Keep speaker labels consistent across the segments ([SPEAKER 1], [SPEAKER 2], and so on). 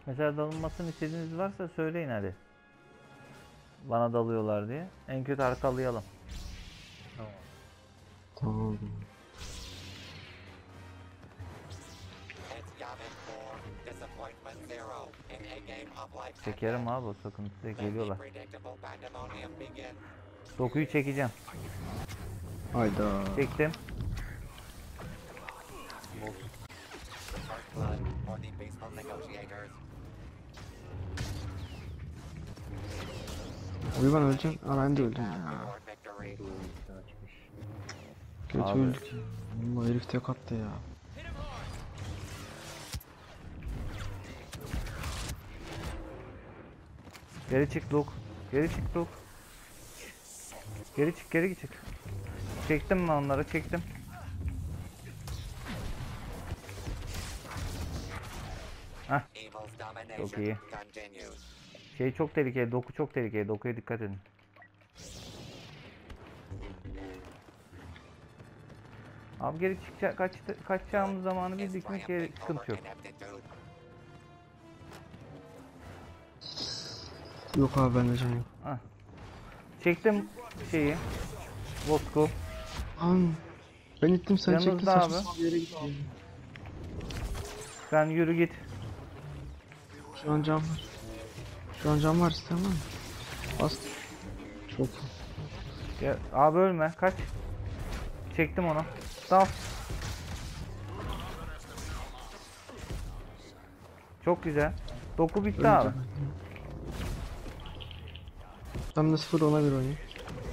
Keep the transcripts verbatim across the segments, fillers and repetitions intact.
[SPEAKER 1] Mesela dalınmasını istediğiniz varsa söyleyin hadi. Bana dalıyorlar diye. En kötü arkalayalım.
[SPEAKER 2] Tamam.
[SPEAKER 3] Tamam.
[SPEAKER 1] Çekerim abi, o sıkıntı geliyorlar. Dokuyu çekeceğim.
[SPEAKER 3] Hayda.
[SPEAKER 1] Çektim.
[SPEAKER 3] Oy ben öleceğim. Aa ben de öldüm ya. Kötü
[SPEAKER 1] Abi.
[SPEAKER 3] öldük. Vallahi herif tek attı ya.
[SPEAKER 1] Geri çık Luke. Geri çık Luke. Geri çık, geri çık. Çektim mi onları? Çektim. Hah. Çok iyi. Şey çok tehlikeli, doku çok tehlikeli. Dokuya dikkat edin. Abi geri çıkacak, kaç, kaçacağımız zamanı bildik mi ki sıkıntı yok.
[SPEAKER 3] Yok abi bende can yok.
[SPEAKER 1] Hah. Çektim şeyi. Vodku.
[SPEAKER 3] An. Ben ittim sen
[SPEAKER 1] Yanınızda
[SPEAKER 3] çektin saçma
[SPEAKER 1] abi.
[SPEAKER 3] sapan bir yere gittin.
[SPEAKER 1] Sen yürü git.
[SPEAKER 3] Şu an can var. Şu an can var istemem mi? Bas. Çok iyi.
[SPEAKER 1] Ya, abi ölme, kaç. Çektim onu. Dal. Çok güzel. Doku bitti
[SPEAKER 3] Öleceğim.
[SPEAKER 1] abi.
[SPEAKER 3] Ben de sıfır ona bir oynayayım.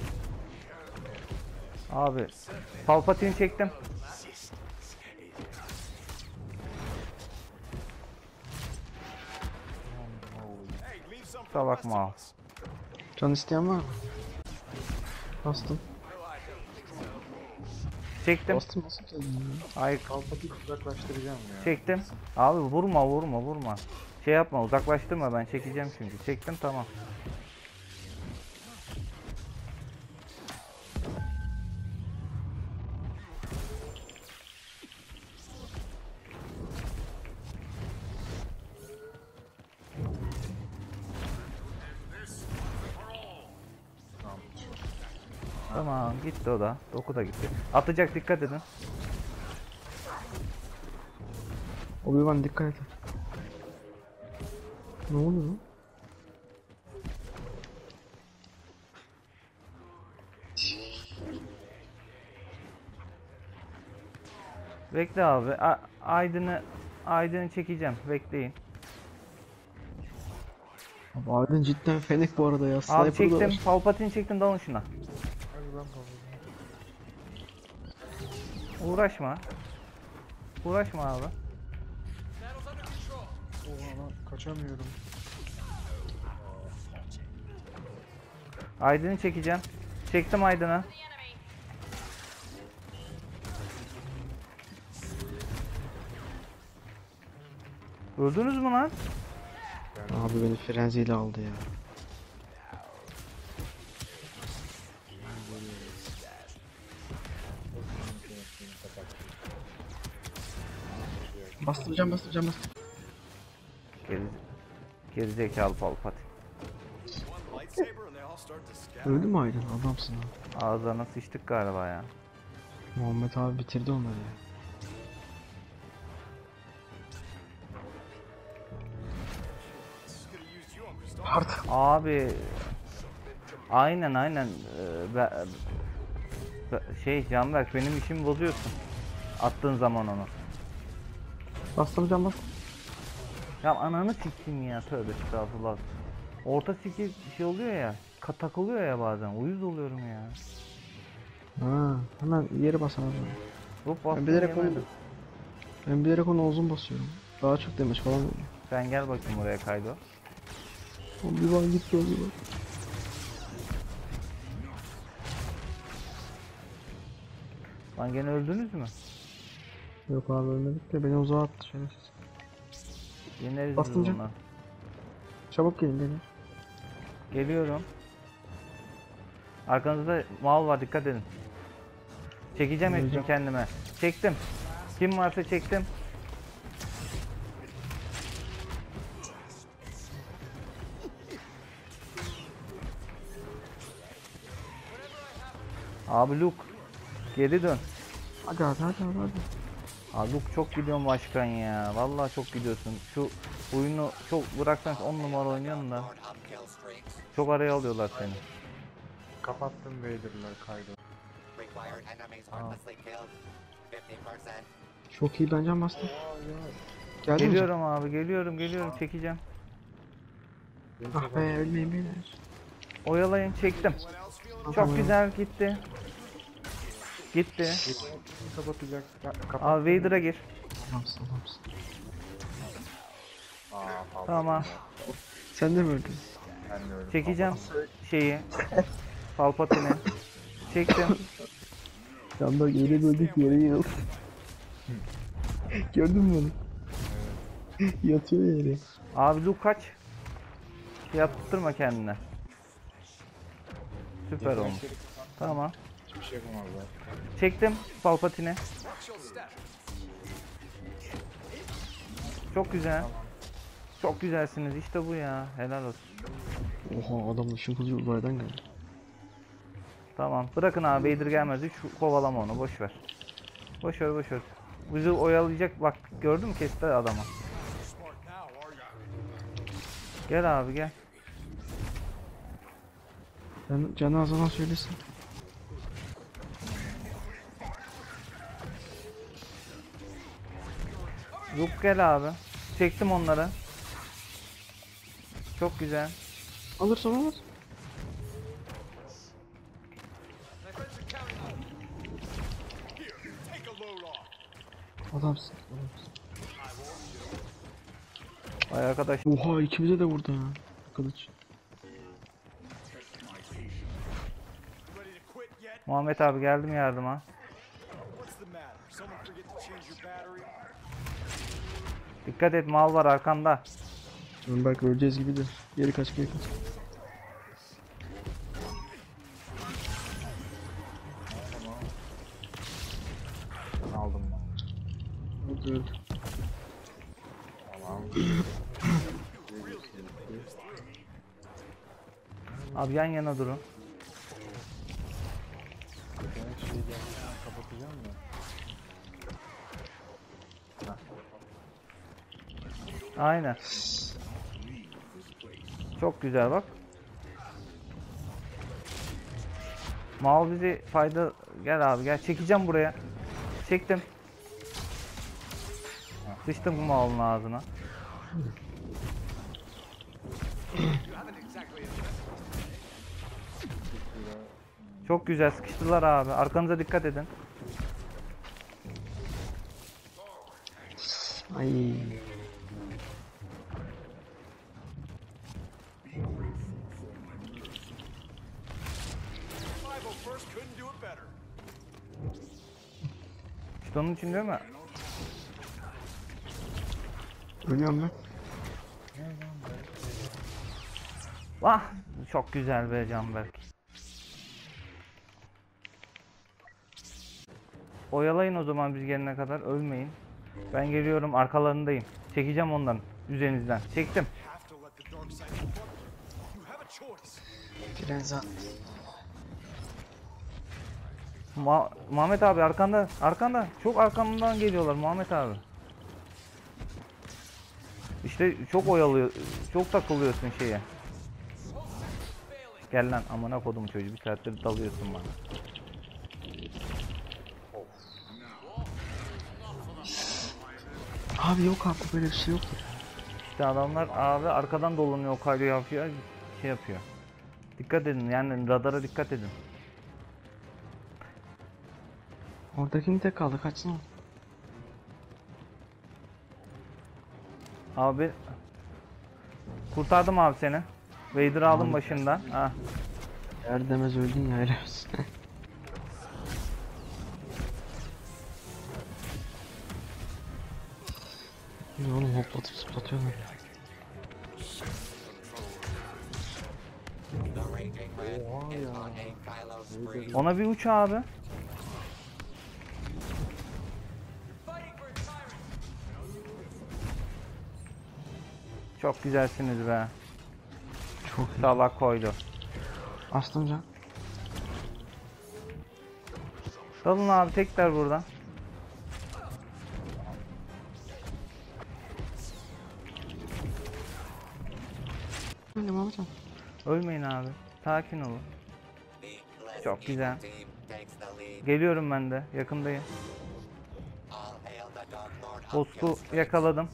[SPEAKER 1] Abi Palpatine çektim. Kusura bakma abi.
[SPEAKER 3] Can isteyen var mı? Bastım.
[SPEAKER 1] Çektim.
[SPEAKER 3] Bastım nasıl geldin ya?
[SPEAKER 1] Ay
[SPEAKER 2] Kalpatı uzaklaştıracağım ya.
[SPEAKER 1] çektim. Abi vurma vurma vurma. Şey yapma, uzaklaştırma, ben çekeceğim çünkü. Çektim, tamam. Tamam gitti o da. Doku da gitti. Atacak, dikkat edin.
[SPEAKER 3] Obi-Wan dikkat et. Ne oluyor lan?
[SPEAKER 1] Bekle abi. A Aydın'ı Aydın'ı çekeceğim. Bekleyin.
[SPEAKER 3] Abi Aydın cidden fenek bu arada ya.
[SPEAKER 1] Abi
[SPEAKER 3] Sniper da
[SPEAKER 1] çektim.
[SPEAKER 3] var.
[SPEAKER 1] Palpatine çektim. Dalın şuna.
[SPEAKER 2] Hadi lan bakalım.
[SPEAKER 1] Uğraşma. Uğraşma abi.
[SPEAKER 2] Oha lan kaçamıyorum.
[SPEAKER 1] Aydın'ı çekeceğim. Çektim Aydın'ı. Öldünüz mü lan?
[SPEAKER 3] Abi beni frenziyle aldı ya. Bastıracağım bastıracağım bastır.
[SPEAKER 1] Geri, gerizekalı Palpatine.
[SPEAKER 3] Öldü mü Aydın? Adamsın abi.
[SPEAKER 1] Ağzına sıçtık galiba ya.
[SPEAKER 3] Muhammed abi bitirdi onları ya. Artık.
[SPEAKER 1] Abi aynen aynen ee, be, be, şey Canberk, benim işimi bozuyorsun. Attığın zaman onu.
[SPEAKER 3] Bastıracağım bastır.
[SPEAKER 1] Ya ananı sikeyim ya, tövbe estağfurullah. Orta siki şey oluyor ya, takılıyor ya bazen, uyuz oluyorum ya.
[SPEAKER 3] Ha, hemen yeri bas abi.
[SPEAKER 1] Hop
[SPEAKER 3] Ben
[SPEAKER 1] bastım,
[SPEAKER 3] bilerek onu,
[SPEAKER 1] yemedim.
[SPEAKER 3] ben bilerek onu uzun basıyorum. Daha çok demiş falan oluyor.
[SPEAKER 1] Sen gel bakayım oraya Kaydo.
[SPEAKER 3] Obi-Wan gitti Obi-Wan.
[SPEAKER 1] Lan gene öldünüz mü?
[SPEAKER 3] Yok abi ölmedik de beni uzağa attı şerefsiz.
[SPEAKER 1] Yeneriz biz
[SPEAKER 3] Bastım can.
[SPEAKER 1] bunlar.
[SPEAKER 3] Çabuk gelin beni.
[SPEAKER 1] Geliyorum. Arkanızda mal var, dikkat edin. Çekeceğim hepsini
[SPEAKER 3] Öleceğim.
[SPEAKER 1] kendime. Çektim. Kim varsa çektim. Abi Luke. Geri dön.
[SPEAKER 3] Hadi hadi hadi hadi. hadi.
[SPEAKER 1] Abi Luke çok gidiyorsun başkan ya. Vallahi çok gidiyorsun. Şu oyunu çok bıraksan on numara oynuyorsun da. Çok araya alıyorlar seni.
[SPEAKER 2] Kapattım Vader'lar kaydı.
[SPEAKER 3] Çok iyi ben can bastım. Geldi mi?
[SPEAKER 1] Geliyorum abi, geliyorum, geliyorum. Çekeceğim.
[SPEAKER 3] Ah be ölmeyin beyler.
[SPEAKER 1] Oyalayın, çektim. Çok güzel gitti. Gitti.
[SPEAKER 2] Kapatacak. Ya, kapat.
[SPEAKER 1] Abi Vader'a gir.
[SPEAKER 3] Adamsın adamsın.
[SPEAKER 2] Aa, fazla.
[SPEAKER 1] Tamam.
[SPEAKER 3] Sen de mi öldün?
[SPEAKER 2] Ben de öyle.
[SPEAKER 1] Çekeceğim şeyi. Palpatine'i. Çektim.
[SPEAKER 3] Yanda yere böldük yere yığıldı. Gördün mü onu? Yatıyor yere.
[SPEAKER 1] Abi Luke kaç. Şey yaptırma kendine. Süper olmuş. Tamam.
[SPEAKER 2] Hiçbir şey yapamazlar.
[SPEAKER 1] Çektim Palpatine'i. Çok güzel. Çok güzelsiniz. İşte bu ya. Helal olsun.
[SPEAKER 3] Oha adam ışın kılıcı uzaydan geldi.
[SPEAKER 1] Tamam. Bırakın abi Vader gelmez. Hiç kovalama onu. Boş ver. Boş ver, boş ver. Bizi oyalayacak. Bak gördün mü, kesti adamı. Gel abi gel.
[SPEAKER 3] Can, canı az olan söylesin.
[SPEAKER 1] Luke gel abi. Çektim onları. Çok güzel.
[SPEAKER 3] Alırsan alır. Adamsın. Adamsın.
[SPEAKER 1] Ay arkadaş.
[SPEAKER 3] Oha ikimize de vurdu ha. Kılıç.
[SPEAKER 1] Muhammed abi geldim yardıma. Dikkat et, mal var arkanda.
[SPEAKER 3] Ön bak öleceğiz gibi de. Geri kaç geri kaç.
[SPEAKER 2] Aldım ben.
[SPEAKER 3] Öldü öldü.
[SPEAKER 2] Tamam.
[SPEAKER 1] Abi yan yana durun.
[SPEAKER 2] Ben şey gelmeden kapatacağım da.
[SPEAKER 1] Aynen. Çok güzel bak. Mal bizi fayda... Gel abi gel. Çekeceğim buraya. Çektim. Sıçtım bu malın ağzına. Çok güzel sıkıştılar abi. Arkanıza dikkat edin.
[SPEAKER 3] Ay.
[SPEAKER 1] İşte onun için değil mi?
[SPEAKER 3] Ölüyorum ben.
[SPEAKER 1] Vah! Çok güzel be Canberk. Oyalayın o zaman biz gelene kadar. Ölmeyin. Ben geliyorum, arkalarındayım. Çekeceğim ondan. Üzerinizden. Çektim.
[SPEAKER 3] Frenza.
[SPEAKER 1] Ma Muhammed abi arkanda. Arkanda. Çok arkamdan geliyorlar Muhammed abi. İşte çok oyalıyor. Çok takılıyorsun şeye. Gel lan amına kodum çocuğu. Bir saattir dalıyorsun bana.
[SPEAKER 3] Abi yok artık böyle bir şey yoktur.
[SPEAKER 1] İşte adamlar abi arkadan dolanıyor, o kaydı yapıyor. Şey yapıyor. Dikkat edin yani, radara dikkat edin.
[SPEAKER 3] Oradakini tek kaldı kaçsın o.
[SPEAKER 1] Abi kurtardım abi seni. Vader aldım başından. Ha.
[SPEAKER 3] Eğer demez öldün ya helal olsun. Ya oğlum hoplatıp zıplatıyorlar ya.
[SPEAKER 2] Oha ya.
[SPEAKER 1] Ona bir uç abi. Çok güzelsiniz be.
[SPEAKER 3] Çok iyi.
[SPEAKER 1] Salak koydu.
[SPEAKER 3] Astım can.
[SPEAKER 1] Dalın abi tekrar buradan.
[SPEAKER 3] Öyle mi hocam?
[SPEAKER 1] Ölmeyin abi. Sakin olun. Çok güzel. Geliyorum ben de. Yakındayım. Boss'u yakaladım.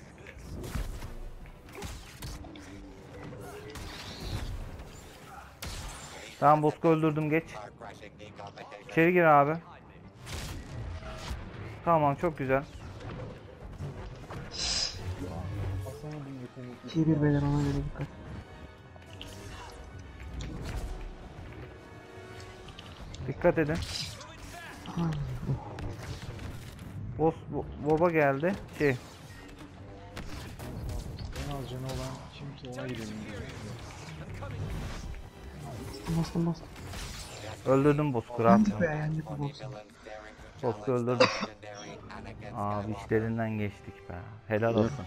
[SPEAKER 1] Tamam, Boss'u öldürdüm, geç. İçeri gir abi. Tamam, çok güzel.
[SPEAKER 2] Basamadım yetenekli.
[SPEAKER 3] iki bir beyler, ona göre dikkat.
[SPEAKER 1] Dikkat edin.
[SPEAKER 3] Ay,
[SPEAKER 1] Boss bo- Bob'a geldi. Şey,
[SPEAKER 2] En az canı olan kimse ona gidelim diyor.
[SPEAKER 3] bastım bastım.
[SPEAKER 1] öldürdüm Boss'u, rahat.
[SPEAKER 3] Hadi be, yendik bu boss'u.
[SPEAKER 1] Boss'u öldürdüm. Abi içlerinden geçtik be. Helal olsun.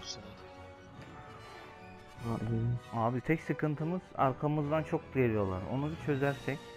[SPEAKER 3] Abi,
[SPEAKER 1] Abi tek sıkıntımız arkamızdan çok geliyorlar. Onu bir çözersek.